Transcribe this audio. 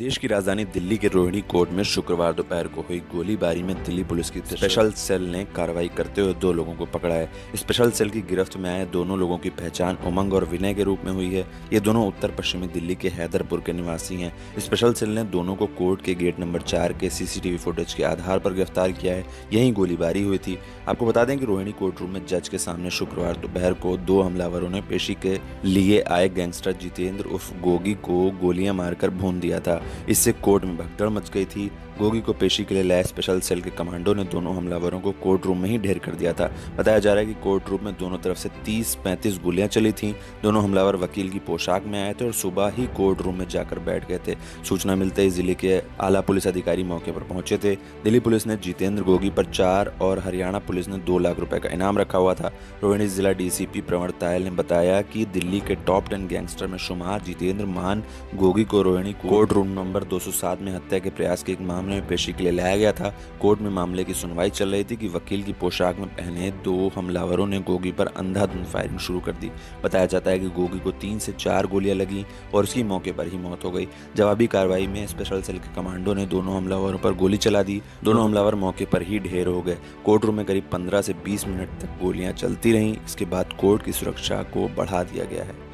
देश की राजधानी दिल्ली के रोहिणी कोर्ट में शुक्रवार दोपहर को हुई गोलीबारी में दिल्ली पुलिस की स्पेशल सेल ने कार्रवाई करते हुए 2 लोगों को पकड़ा है। स्पेशल सेल की गिरफ्त में आए दोनों लोगों की पहचान उमंग और विनय के रूप में हुई है। ये दोनों उत्तर पश्चिमी दिल्ली के हैदरपुर के निवासी हैं। स्पेशल सेल ने दोनों को कोर्ट के गेट नंबर 4 के सीसीटीवी फुटेज के आधार पर गिरफ्तार किया है। यहीं गोलीबारी हुई थी। आपको बता दें कि रोहिणी कोर्ट रूम में जज के सामने शुक्रवार दोपहर को 2 हमलावरों ने पेशी के लिए आए गैंगस्टर जितेंद्र उर्फ गोगी को गोलियां मारकर भून दिया था। इससे कोर्ट में भगदड़ मच गई थी। गोगी को पेशी के लिए लाए स्पेशल सेल के कमांडो ने दोनों हमलावरों को कोर्ट रूम में ही ढेर कर दिया था। बताया जा रहा है कि कोर्ट रूम में दोनों तरफ से 30-35 गोलियां चली थीं। दोनों हमलावर वकील की पोशाक में आए थे और सुबह ही कोर्ट रूम में जाकर बैठ गए थे। सूचना मिलते ही जिले के आला पुलिस अधिकारी मौके पर पहुंचे थे। दिल्ली पुलिस ने जितेंद्र गोगी पर 4 और हरियाणा पुलिस ने 2 लाख रुपए का इनाम रखा हुआ था। रोहिणी जिला डीसीपी प्रवण तायल ने बताया कि दिल्ली के टॉप 10 गैंगस्टर में शुमार जितेंद्र मान गोगी को रोहिणी कोर्ट रूम नंबर 207 में हत्या के प्रयास के एक मामले में पेशी के लिए लाया गया था। कोर्ट में मामले की सुनवाई चल रही थी कि वकील की पोशाक में पहने 2 हमलावरों ने गोगी पर अंधाधुंध फायरिंग शुरू कर दी। बताया जाता है कि गोगी को 3 से 4 गोलियां लगी और उसकी मौके पर ही मौत हो गई। जवाबी कार्रवाई में स्पेशल सेल के कमांडो ने दोनों हमलावरों पर गोली चला दी। दोनों हमलावर मौके पर ही ढेर हो गए। कोर्ट रूम में करीब 15 से 20 मिनट तक गोलियां चलती रहीं। इसके बाद कोर्ट की सुरक्षा को बढ़ा दिया गया है।